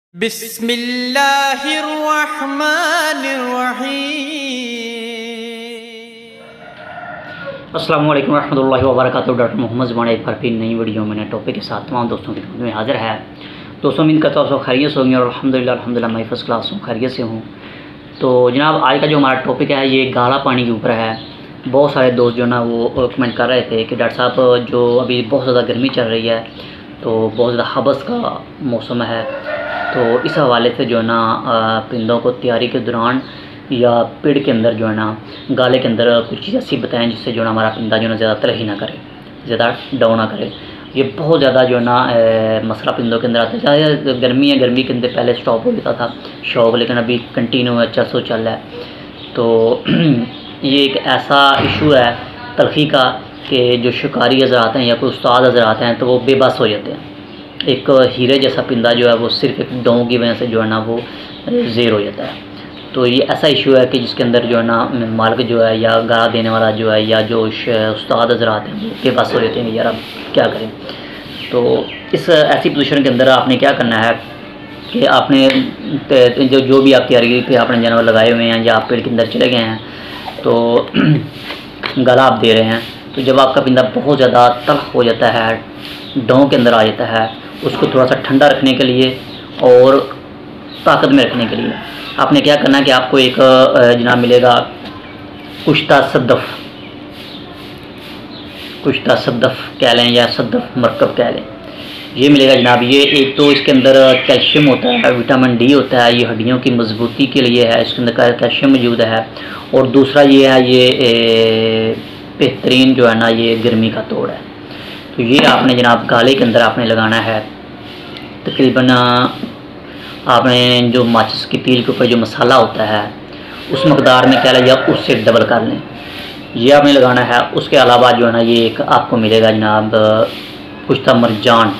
बिस्मिल्लाहिर्रहमानिर्रहीम। अस्सलामु अलैकुम रहमतुल्लाहि व बरकातुहू। डॉक्टर मोहम्मद ज़ुबान एक बार फिर नई वीडियो में नए टॉपिक के साथ तमाम दोस्तों की खिदमत में हाजिर है। दोस्तों उम्मीद करता हूँ सब खैरियत से होंगे और अल्हम्दुलिल्लाह मैं फर्स्ट क्लास हूँ, खैरियत से हूँ। तो जनाब आज का जो हमारा टॉपिक है ये गाला पानी के ऊपर है। बहुत सारे दोस्त जो ना वो कमेंट कर रहे थे कि डॉक्टर साहब जो अभी बहुत ज़्यादा गर्मी चल रही है तो बहुत ज़्यादा हबस का मौसम है, तो इस हवाले से जो है ना परिंदों को तैयारी के दौरान या पेड़ के अंदर जो है ना गाले के अंदर कुछ चीज़ ऐसी बताएं जिससे जो है ना हमारा परिंदा जो है ना ज़्यादा तलही ना करे, ज़्यादा डाउन ना करे। ये बहुत ज़्यादा जो है ना मसला परिंदों के अंदर आता है। चाहे गर्मी है, गर्मी के अंदर पहले स्टॉप हो जाता था शौक, लेकिन अभी कंटिन्यू अच्छा सो चल रहा है। तो ये एक ऐसा इशू है तलखी का कि जो शिकारी हज़रात हैं या कोई उस्ताद हज़रात हैं तो वो बेबस हो जाते हैं। एक हीरे जैसा परिंदा जो है वो सिर्फ एक डों की वजह से जो है ना वो ज़ेर हो जाता है। तो ये ऐसा इशू है कि जिसके अंदर जो है ना मालिक जो है या गाला देने वाला जो है या जो उस्ताद हज़रात हैं वो बेबस हो जाते हैं, यार अब क्या करें। तो इस ऐसी पोजीशन के अंदर आपने क्या करना है कि आपने जो भी आप तैयारी पे आपने जानवर लगाए हुए हैं या आप पेड़ के अंदर चले गए हैं तो गला आप दे रहे हैं, तो जब आपका परिंदा बहुत ज़्यादा तल्ख हो जाता है, डों के अंदर आ जाता है, उसको थोड़ा सा ठंडा रखने के लिए और ताकत में रखने के लिए आपने क्या करना है कि आपको एक जनाब मिलेगा कुश्ता सद्दफ़ कह लें या सद्दफ़ मरकब कह लें, ये मिलेगा जनाब। ये एक तो इसके अंदर कैल्शियम होता है, विटामिन डी होता है, ये हड्डियों की मजबूती के लिए है, इसके अंदर कैल्शियम मौजूद है। और दूसरा ये है ये बेहतरीन जो है ना ये गर्मी का तोड़ है। तो ये आपने जनाब गाले के अंदर आपने लगाना है। तकरीबन आपने जो माचिस की तील के ऊपर जो मसाला होता है उस मकदार में कह लें या उससे डबल कर लें, ये आपने लगाना है। उसके अलावा जो है ना ये एक आपको मिलेगा जनाब कुश्ता मरजान।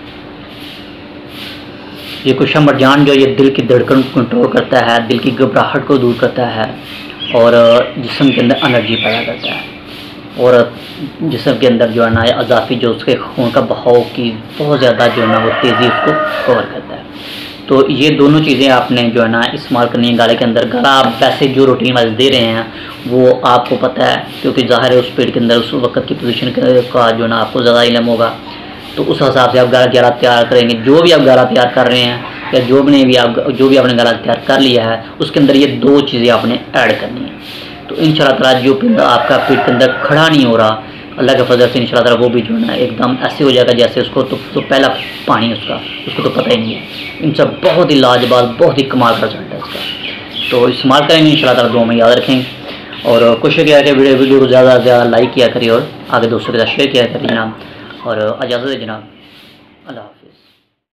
ये कुश्ता मरजान जो ये दिल की धड़कन को कंट्रोल करता है, दिल की घबराहट को दूर करता है और जिस्म के अंदर एनर्जी पैदा करता है और जिस्म के अंदर जो है ना अज़ाफ़ी जो उसके खून का बहाव की बहुत ज़्यादा जो है ना वो तेज़ी उसको कवर करता है। तो ये दोनों चीज़ें आपने जो है ना इस्तेमाल करनी है गाले के अंदर। गाला आप वैसे जो रूटीन वाइज दे रहे हैं वो आपको पता है, क्योंकि ज़ाहिर है उस पेड़ के अंदर उस वक्त की पोजीशन का जो है ना आपको ज़्यादा इल्म होगा, तो उस हिसाब से आप गाला तैयार करेंगे। जो भी आप गाला तैयार कर रहे हैं या जो भी आपने गाला तैयार कर लिया है उसके अंदर ये दो चीज़ें आपने ऐड करनी है। तो इंशाअल्लाह ताला जो परिंदा आपका पेड़ के अंदर खड़ा नहीं हो रहा, अल्लाह के फजल से इंशाअल्लाह ताला वो भी जो है ना एकदम ऐसे हो जाएगा जैसे उसको तो पहला पानी उसको तो पता ही नहीं है। इनसे बहुत ही लाजवाब, बहुत ही कमाल का रिजल्ट है इसका। तो इस्तेमाल करेंगे इंशाअल्लाह ताला, दुआ में याद रखें और कोशिश किया कि वीडियो को ज़्यादा से ज़्यादा लाइक किया करिए और आगे दोस्तों के साथ शेयर किया करिए जनाब। और इजाज़त है जनाब, अल्लाह हाफ़िज़।